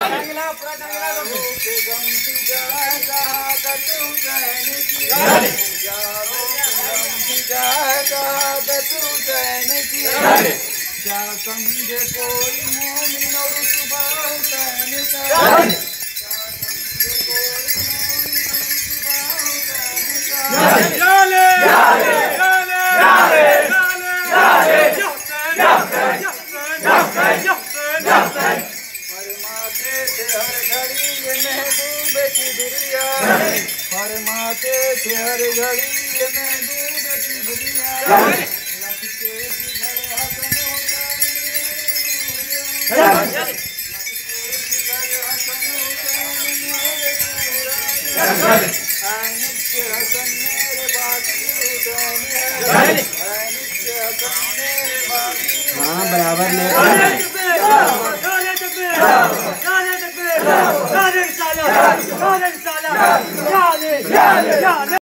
क्या समझे कोई मोमिन और सुभाव सहने का, फरमाते थे हर घड़ी ये महबूब किबरिया, फरमाते थे हर घड़ी ये महबूब किबरिया, लगते जिधर हसन हुसैन, हाँ बराबर ले